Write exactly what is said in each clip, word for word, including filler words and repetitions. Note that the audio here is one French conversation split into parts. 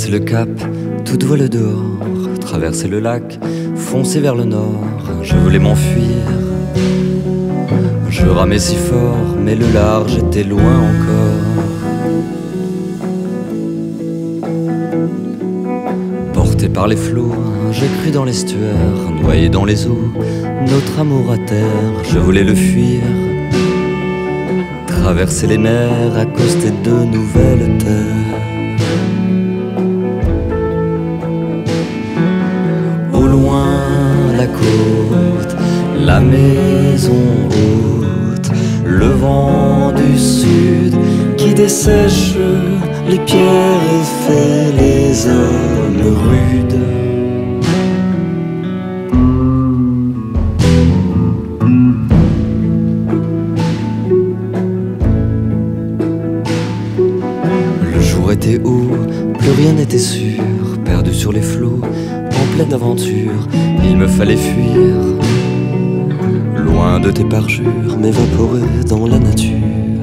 Passer le cap, toute voile dehors, traverser le lac, foncer vers le nord. Je voulais m'enfuir, je ramais si fort, mais le large était loin encore. Porté par les flots, j'ai cru dans l'estuaire, noyé dans les eaux, notre amour à terre. Je voulais le fuir, traverser les mers, accoster de nouvelles terres. Au loin, la côte, la maison haute, le vent du sud qui dessèche les pierres et fait les hommes rudes. Le jour était haut, plus rien n'était sûr, perdu sur les flots, en pleine aventure. Il me fallait fuir, loin de tes parjures, m'évaporer dans la nature.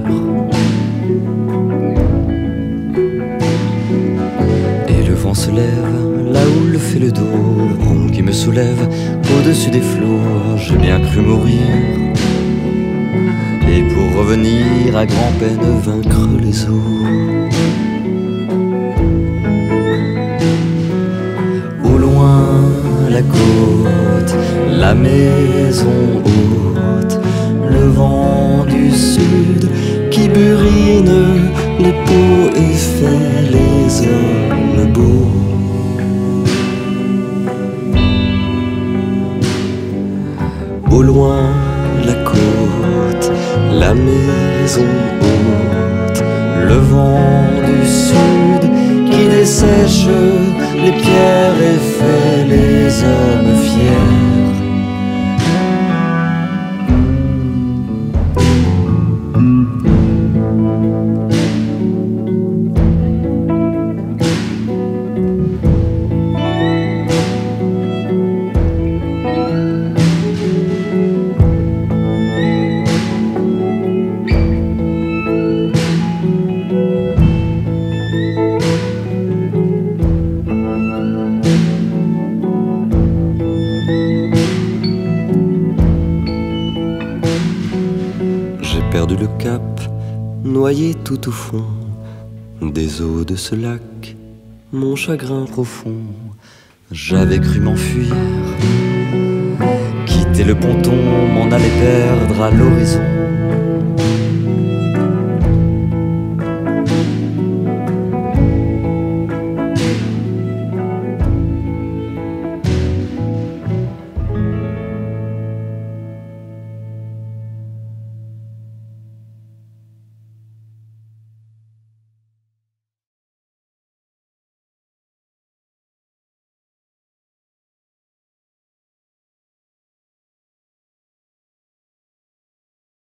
Se lève, la houle fait le dos, rond qui me soulève au-dessus des flots. J'ai bien cru mourir, et pour revenir à grand-peine vaincre les eaux. Au loin, la côte, la maison haute, le vent du sud qui burine les peaux et fait les hommes beaux. Au loin, la côte, la maison haute, le vent du sud qui dessèche les pierres et fait les hommes fiers. Perdu le cap, noyé tout au fond des eaux de ce lac, mon chagrin profond. J'avais cru m'enfuir, quitter le ponton, m'en aller perdre à l'horizon.